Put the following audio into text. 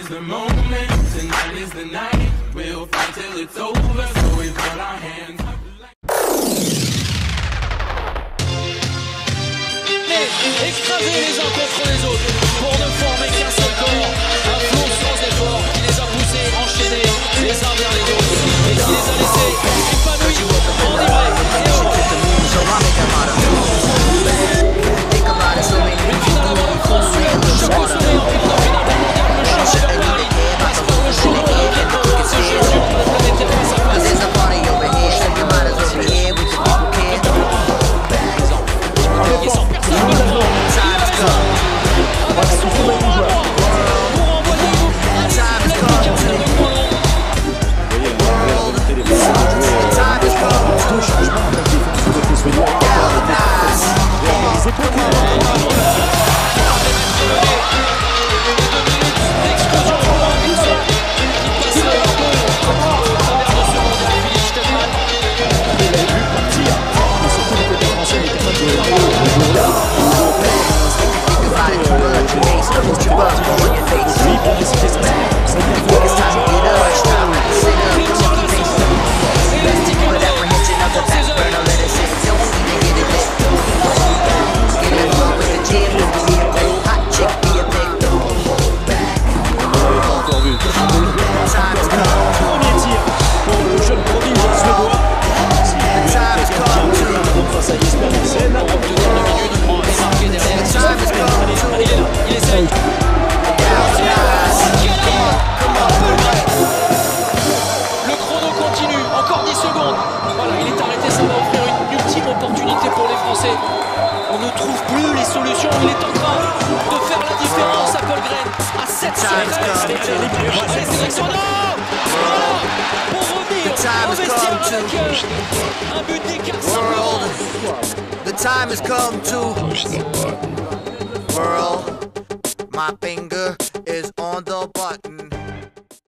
is the moment, tonight is the night. We'll fight till it's over, so we put our hands up. Écraser les uns contre les autres pour ne former qu'un seul corps, un flot sans effort qui les a poussés, enchaînés les uns vers les autres et qui les a laissés épanouis, enivrés et heureux. Une finale avant le conçu, choc au sourire, victoire finale du mondial, le champion de Paris passe par le champ de la ghetto, ce jeu sur la planète Terre face à face. On ne trouve plus les solutions, il est en train de faire la différence à Paul-Gren à 7 secondes. Allez, sélection, non voilà, pour revenir au vestiaire avec un but d'écart simplement. The time has come to world. My finger is on the button.